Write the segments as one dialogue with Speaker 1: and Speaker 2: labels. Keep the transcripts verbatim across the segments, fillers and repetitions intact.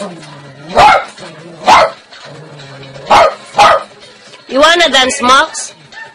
Speaker 1: You wanna dance, Max?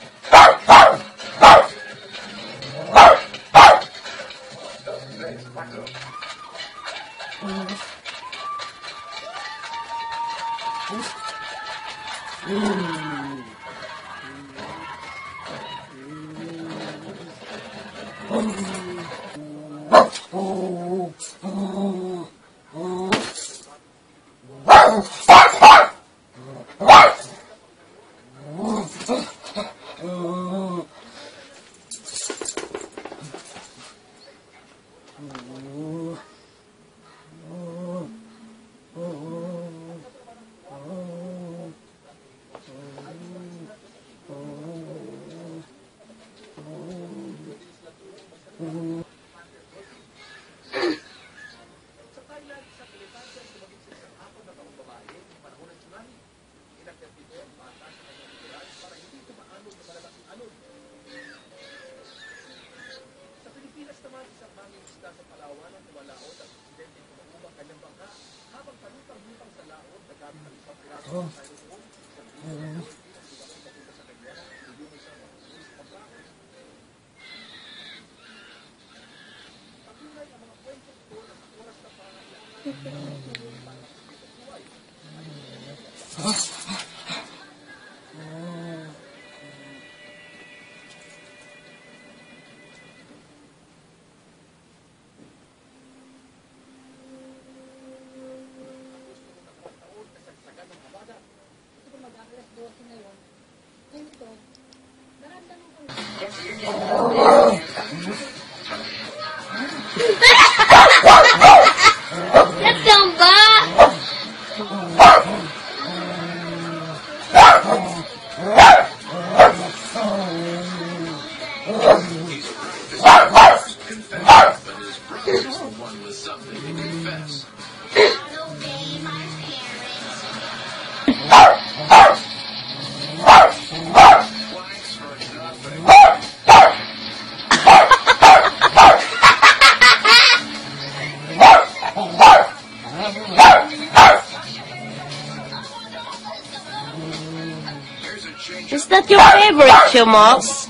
Speaker 1: Is that your favorite show, Max?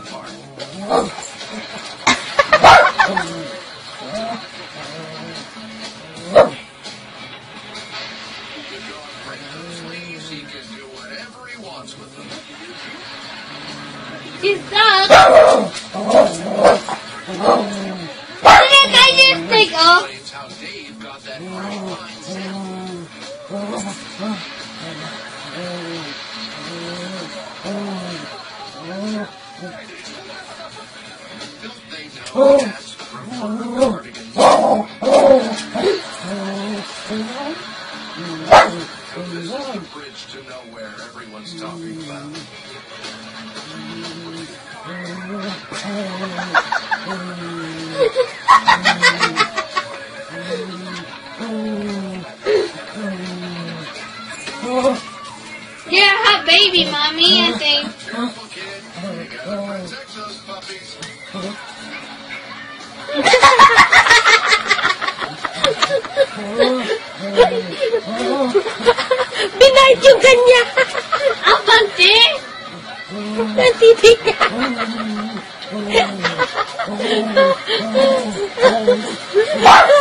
Speaker 2: Is that? Didn't I just take off?
Speaker 3: This is the bridge to nowhere everyone's talking about.
Speaker 2: You're a hot baby, Mommy, I think.
Speaker 3: Careful, kid. You gotta protect those puppies.
Speaker 1: Binayad yung kanya.
Speaker 2: Ang panty?
Speaker 1: Nantitig ka.
Speaker 2: Ah!